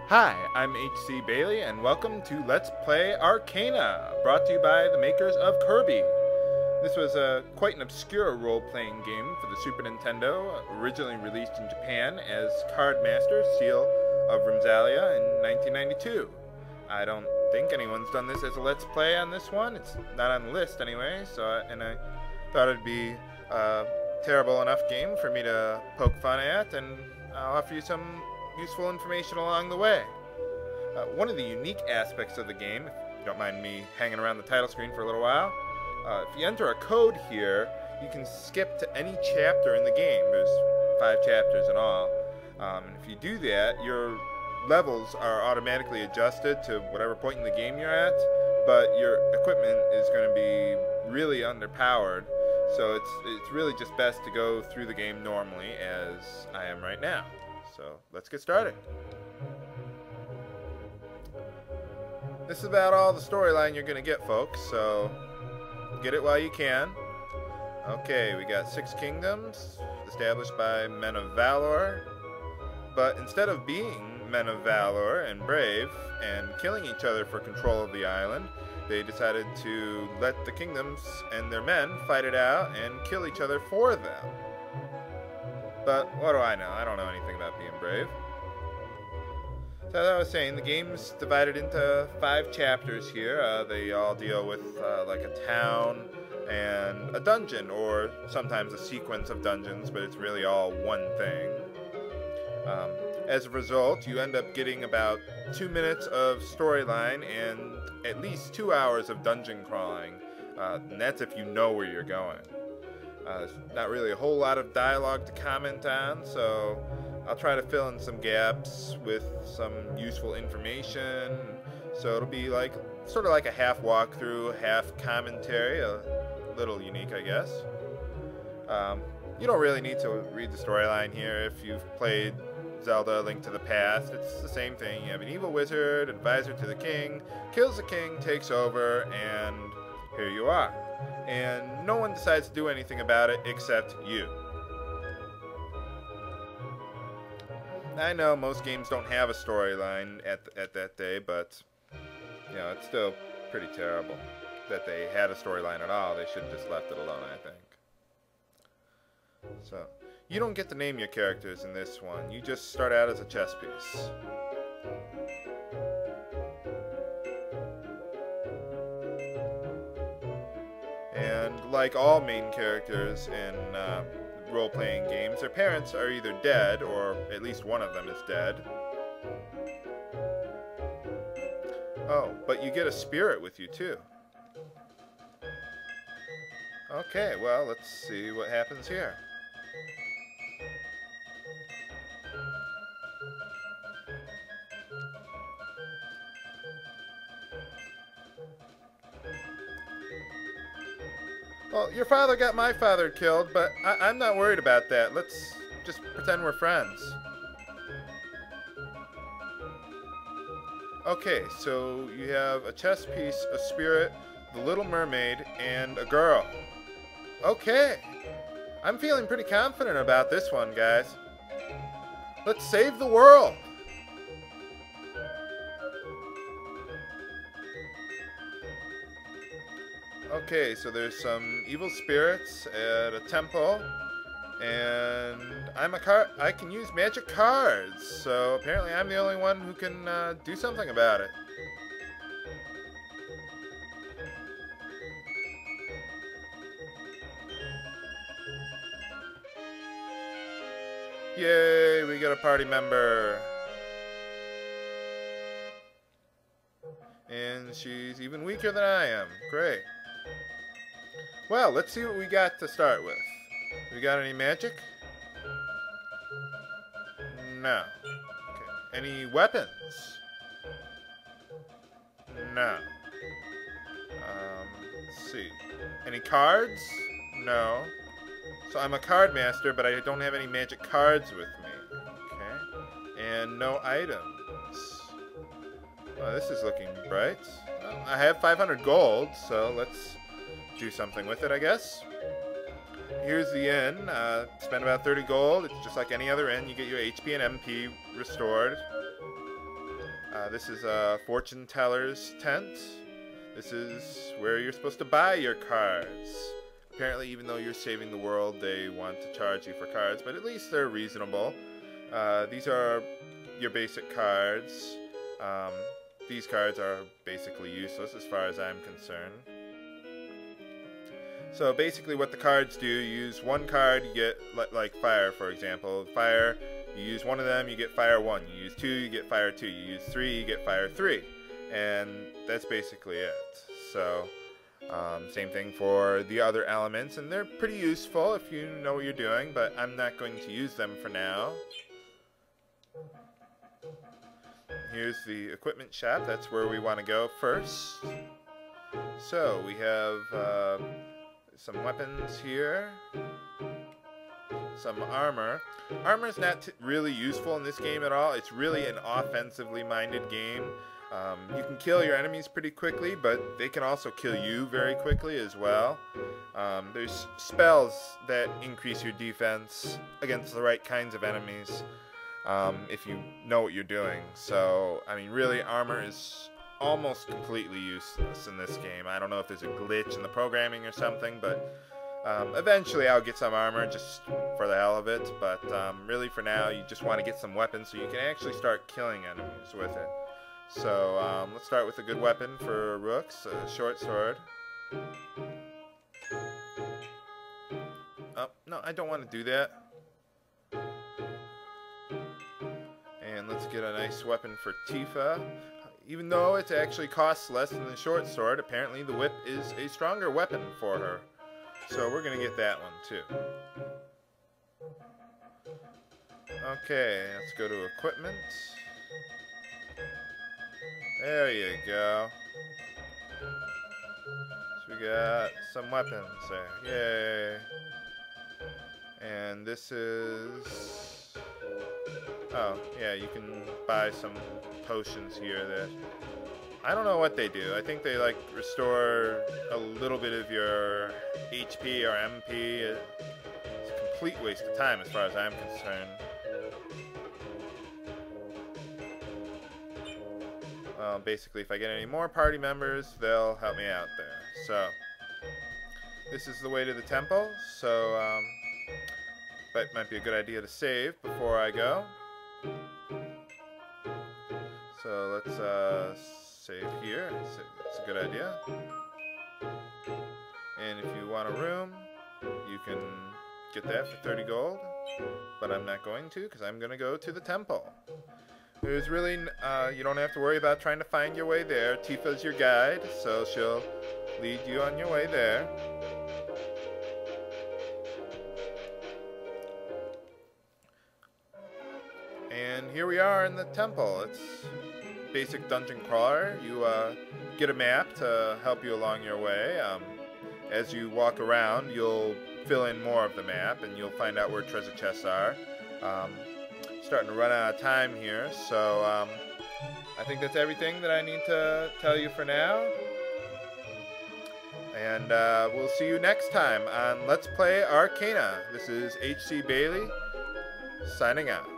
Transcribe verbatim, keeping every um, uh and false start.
Hi, I'm H C Bailey, and welcome to Let's Play Arcana, brought to you by the makers of Kirby. This was a quite an obscure role-playing game for the Super Nintendo, originally released in Japan as Cardmaster Seal of Galia in nineteen ninety-two. I don't think anyone's done this as a Let's Play on this one. It's not on the list anyway, so I, and I thought it'd be a terrible enough game for me to poke fun at, and I'll offer you some useful information along the way. Uh, one of the unique aspects of the game, if you don't mind me hanging around the title screen for a little while, uh, if you enter a code here, you can skip to any chapter in the game. There's five chapters in all. Um, and if you do that, your levels are automatically adjusted to whatever point in the game you're at, but your equipment is going to be really underpowered. So it's, it's really just best to go through the game normally, as I am right now. So let's get started. This is about all the storyline you're going to get, folks, so get it while you can. Okay, we got six kingdoms established by men of valor, but instead of being men of valor and brave and killing each other for control of the island, they decided to let the kingdoms and their men fight it out and kill each other for them. But what do I know? I don't know anything about being brave. So as I was saying, the game's divided into five chapters here. Uh, they all deal with uh, like a town and a dungeon, or sometimes a sequence of dungeons, but it's really all one thing. Um, as a result, you end up getting about two minutes of storyline and at least two hours of dungeon crawling. Uh, and that's if you know where you're going. Uh, there's not really a whole lot of dialogue to comment on, so I'll try to fill in some gaps with some useful information. So it'll be like sort of like a half walkthrough, half commentary, a little unique, I guess. Um, you don't really need to read the storyline here if you've played Zelda: Link to the Past. It's the same thing. You have an evil wizard, advisor to the king, kills the king, takes over, and here you are. And no one decides to do anything about it except you. I know most games don't have a storyline at, at that day, but you know, it's still pretty terrible that they had a storyline at all. They should have just left it alone, I think. So, you don't get to name your characters in this one. You just start out as a chess piece. And like all main characters in uh, role-playing games, their parents are either dead, or at least one of them is dead. Oh, but you get a spirit with you too. Okay, well, let's see what happens here. Well, your father got my father killed, but I I'm not worried about that. Let's just pretend we're friends. Okay, so you have a chess piece, a spirit, the Little Mermaid, and a girl. Okay, I'm feeling pretty confident about this one, guys. Let's save the world! Okay, so there's some evil spirits at a temple, and I'm a car. I can use magic cards, so apparently I'm the only one who can uh, do something about it. Yay, we got a party member. And she's even weaker than I am. Great. Well, let's see what we got to start with. We got any magic? No. Okay. Any weapons? No. Um, let's see. Any cards? No. So I'm a card master, but I don't have any magic cards with me. Okay. And no items. Well, this is looking bright. Well, I have five hundred gold, so let's do something with it, I guess. Here's the inn. Uh, spend about thirty gold. It's just like any other inn. You get your H P and M P restored. Uh, this is a fortune teller's tent. This is where you're supposed to buy your cards. Apparently, even though you're saving the world, they want to charge you for cards, but at least they're reasonable. Uh, these are your basic cards. Um, these cards are basically useless as far as I'm concerned. So basically what the cards do, you use one card, you get, like fire for example. Fire, you use one of them, you get fire one. You use two, you get fire two. You use three, you get fire three. And that's basically it. So, um, same thing for the other elements, and they're pretty useful if you know what you're doing, but I'm not going to use them for now. Here's the equipment shop. That's where we want to go first. So, we have uh, some weapons here. Some armor. Armor is not t really useful in this game at all. It's really an offensively minded game. Um, you can kill your enemies pretty quickly, but they can also kill you very quickly as well. Um, there's spells that increase your defense against the right kinds of enemies um, if you know what you're doing. So, I mean, really, armor is almost completely useless in this game. I don't know if there's a glitch in the programming or something, but um, eventually I'll get some armor just for the hell of it. But um, really, for now, you just want to get some weapons so you can actually start killing enemies with it. So, um, let's start with a good weapon for Rooks, a short sword. Oh, no, I don't want to do that. And let's get a nice weapon for Tifa. Even though it actually costs less than the short sword, apparently the whip is a stronger weapon for her. So we're going to get that one too. Okay, let's go to equipment. There you go. So we got some weapons there. Yay. And this is... Oh, yeah, you can buy some potions here that... I don't know what they do. I think they, like, restore a little bit of your H P or M P. It's a complete waste of time as far as I'm concerned. Well, basically, if I get any more party members, they'll help me out there. So, this is the way to the temple. So, um, that might be a good idea to save before I go. So, let's uh, save here. It's a, it's a good idea. And if you want a room, you can get that for thirty gold. But I'm not going to, because I'm going to go to the temple. There's really, uh, you don't have to worry about trying to find your way there. Tifa's your guide, so she'll lead you on your way there. And here we are in the temple. It's basic dungeon crawler. You uh, get a map to help you along your way. Um, as you walk around, you'll fill in more of the map, and you'll find out where treasure chests are. Um, starting to run out of time here, so um, I think that's everything that I need to tell you for now. And uh, we'll see you next time on Let's Play Arcana. This is H C Bailey, signing out.